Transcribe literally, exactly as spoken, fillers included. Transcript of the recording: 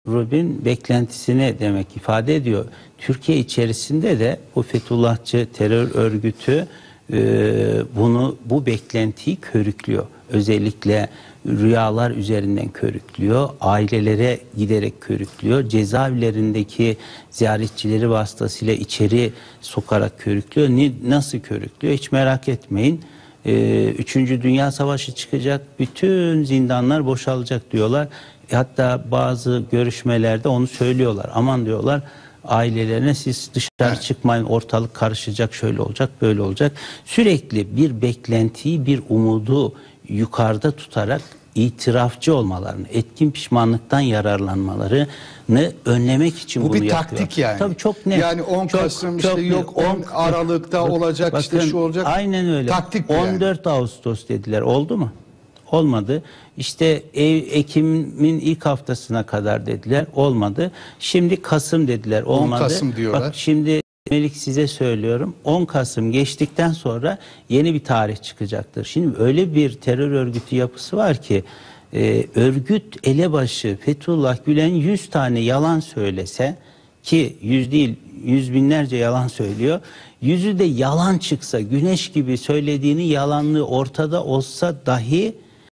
Rubin beklentisini demek ifade ediyor. Türkiye içerisinde de o Fethullahçı terör örgütü e, bunu bu beklentiyi körüklüyor. Özellikle rüyalar üzerinden körüklüyor, ailelere giderek körüklüyor, cezaevlerindeki ziyaretçileri vasıtasıyla içeri sokarak körüklüyor. Ne, nasıl körüklüyor? Hiç merak etmeyin. Ee, Üçüncü Dünya Savaşı çıkacak, bütün zindanlar boşalacak diyorlar. Hatta bazı görüşmelerde onu söylüyorlar. Aman diyorlar, ailelerine siz dışarı evet. çıkmayın, ortalık karışacak, şöyle olacak, böyle olacak. Sürekli bir beklentiyi, bir umudu yukarıda tutarak itirafçı olmalarını, etkin pişmanlıktan yararlanmalarını önlemek için bu bunu bir yapıyor. taktik yani. Tabii çok net. Yani on çok, Kasım çok işte net. yok on Aralık'ta Bak, olacak bakın, işte şu olacak. Aynen öyle. Taktik on dört yani. Ağustos dediler. Oldu mu? Olmadı. İşte Ekim'in ilk haftasına kadar dediler. Olmadı. Şimdi Kasım dediler. Olmadı. on Kasım diyorlar. Bak şimdi Melik size söylüyorum. on Kasım geçtikten sonra yeni bir tarih çıkacaktır. Şimdi öyle bir terör örgütü yapısı var ki e, örgüt elebaşı Fethullah Gülen yüz tane yalan söylese, ki yüz değil yüz binlerce yalan söylüyor. Yüzü de yalan çıksa, güneş gibi söylediğini yalanlığı ortada olsa dahi